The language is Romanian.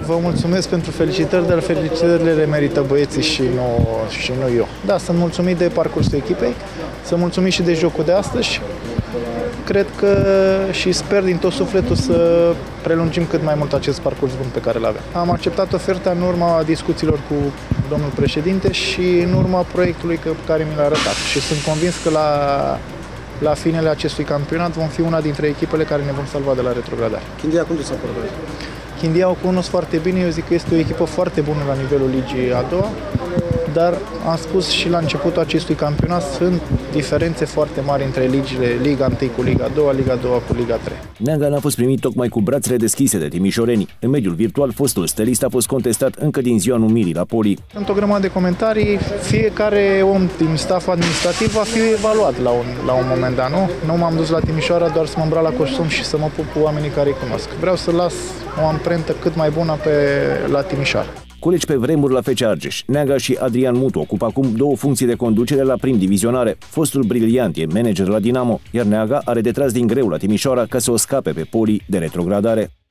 Vă mulțumesc pentru felicitări, dar felicitările le merită băieții și nu eu. Da, sunt mulțumit de parcursul echipei, sunt mulțumit și de jocul de astăzi. Cred că și sper din tot sufletul să prelungim cât mai mult acest parcurs bun pe care îl avem. Am acceptat oferta în urma discuțiilor cu domnul președinte și în urma proiectului pe care mi l-a arătat. Și sunt convins că la finele acestui campionat vom fi una dintre echipele care ne vom salva de la retrogradare. Chindia cum s-a părut? Chindia o cunosc foarte bine, eu zic că este o echipă foarte bună la nivelul ligii a doua, dar am spus și la începutul acestui campionat, sunt diferențe foarte mari între ligile, Liga 1 cu Liga 2, Liga 2 cu Liga 3. Neaga n-a fost primit tocmai cu brațele deschise de timișorenii. În mediul virtual, fostul stelist a fost contestat încă din ziua numirii la Poli. Sunt o grămadă de comentarii, fiecare om din staff administrativ va fi evaluat la un moment dat, nu? Nu m-am dus la Timișoara doar să mă îmbrac la costum și să mă pup cu oamenii care îi cunosc. Vreau să las o amprentă cât mai bună la Timișoara. Colegi pe vremuri la FC Argeș, Neaga și Adrian Mutu ocupă acum două funcții de conducere la prim divizionare. Fostul briliant e manager la Dinamo, iar Neaga are de tras din greu la Timișoara ca să o scape pe Poli de retrogradare.